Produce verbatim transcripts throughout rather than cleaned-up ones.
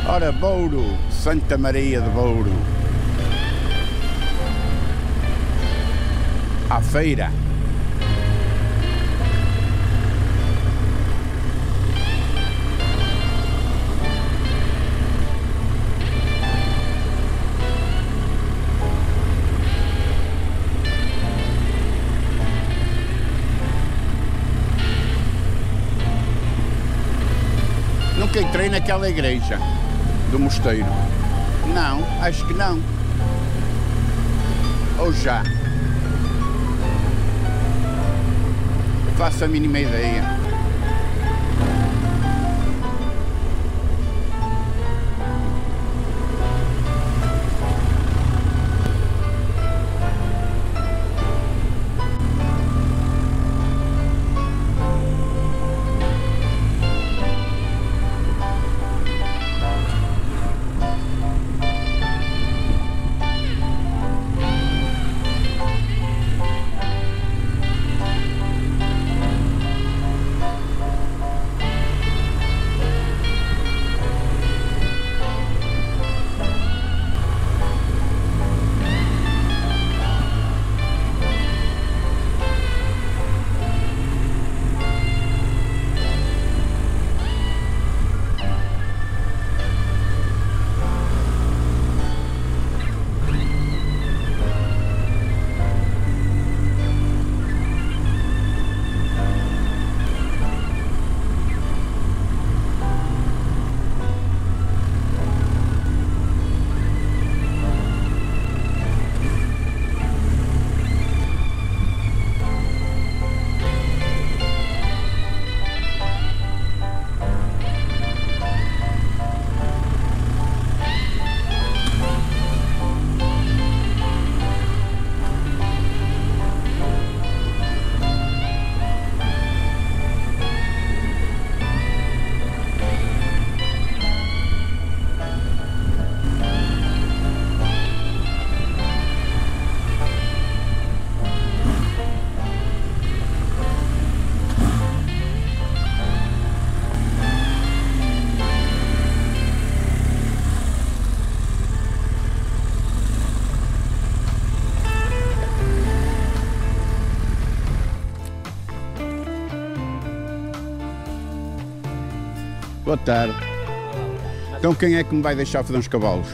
Ora, Bouro, Santa Maria de Bouro. À feira. Nunca entrei naquela igreja do mosteiro. Não, acho que não. Ou já? Faço a mínima ideia. Boa tarde. Então quem é que me vai deixar fazer uns cavalos?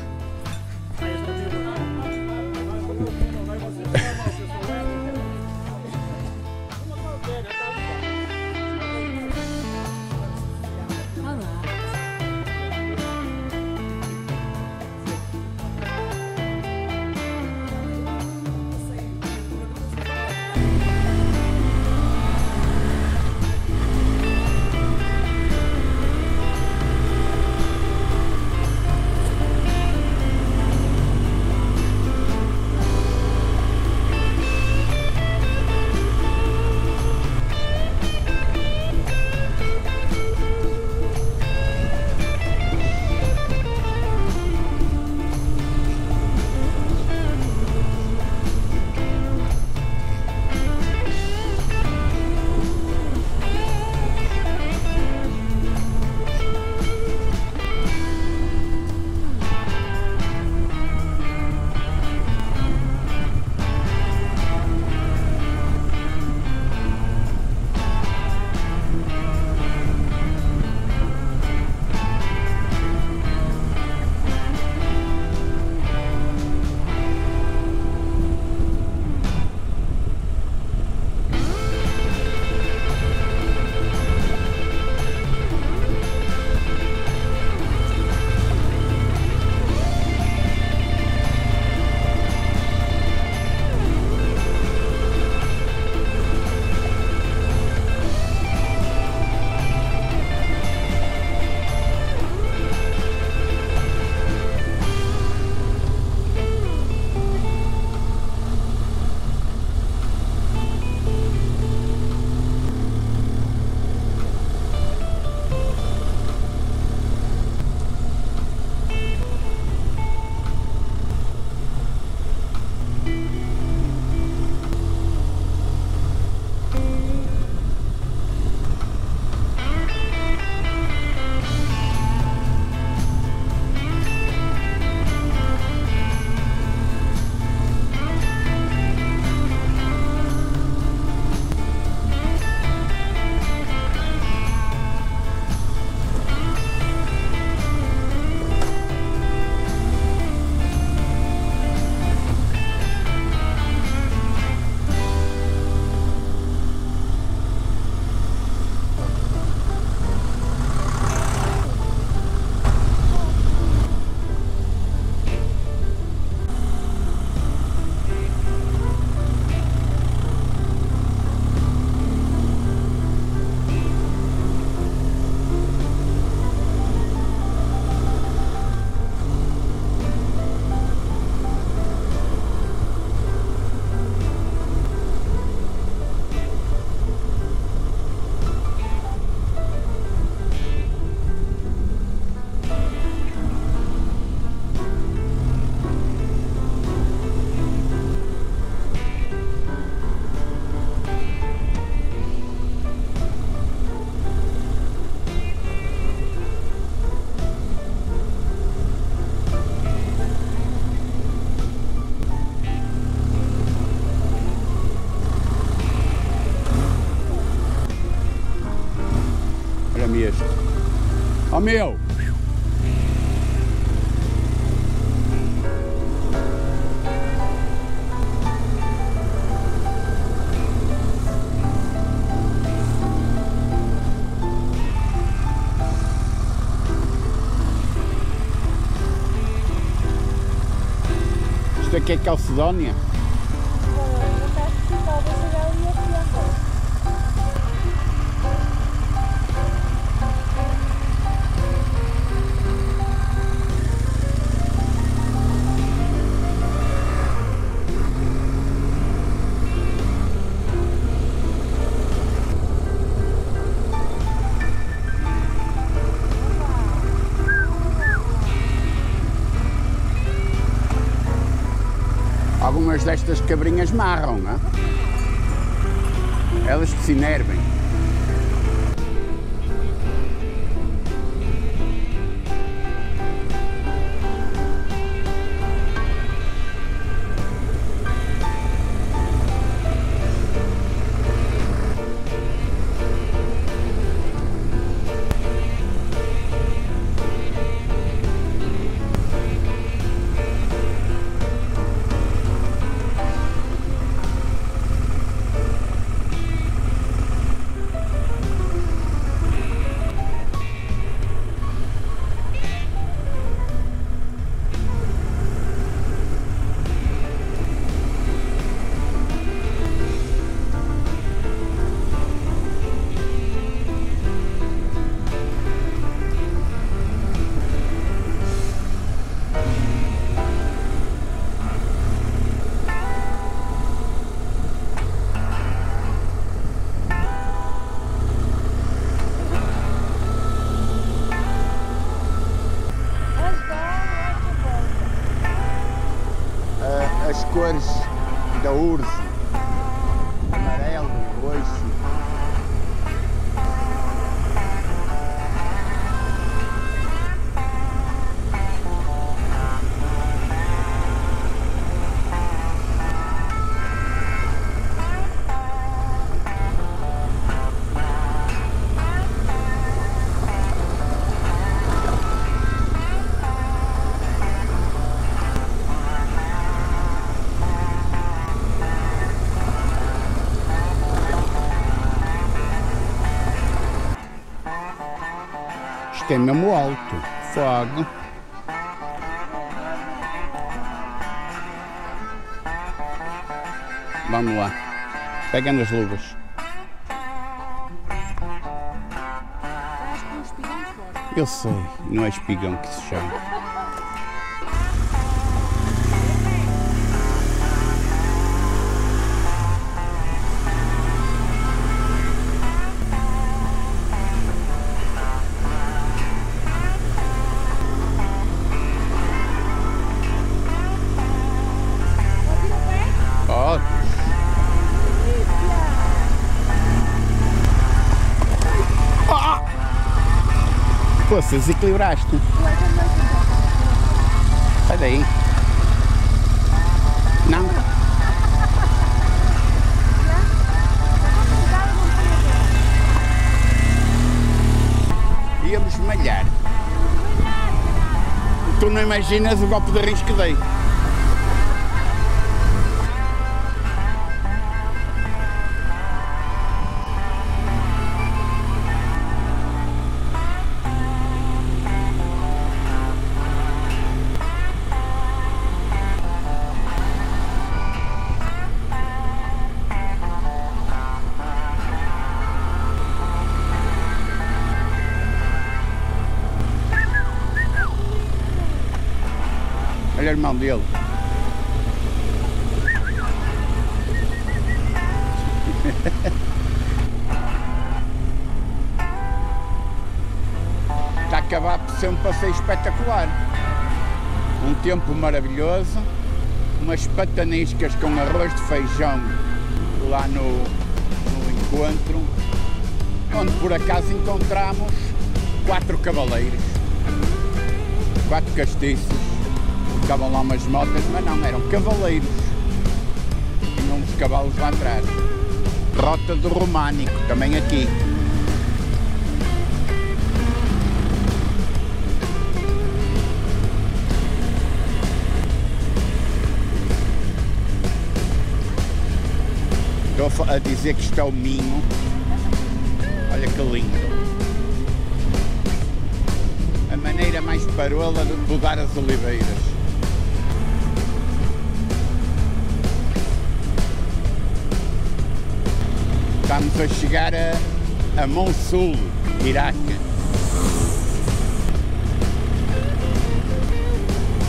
Ó meu! Isto aqui é Calcedónia? Algumas destas cabrinhas marram, não é? Elas que se enervem. As cores da urze, amarelo, roxo. Isto é mesmo alto, fogo. Vamos lá, pega nas luvas. Eu sei, não é espigão que se chama. Pô, se desequilibraste. Sai daí. Não. Íamos malhar. Tu não imaginas o golpe de risco que dei. Olha o irmão dele. Está a acabar por ser um passeio espetacular. Um tempo maravilhoso, umas pataniscas com arroz de feijão lá no, no encontro, onde por acaso encontramos quatro cavaleiros, quatro castiços. Ficavam lá umas motas, mas não, eram cavaleiros. Tinham uns cavalos lá atrás. Rota do Românico, também aqui. a dizer que isto é o Minho. Olha que lindo. A maneira mais parola de mudar as oliveiras. Estamos a chegar a, a Mosul, Iraque.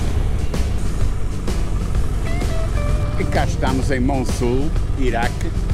E cá estamos em Mosul, Iraque.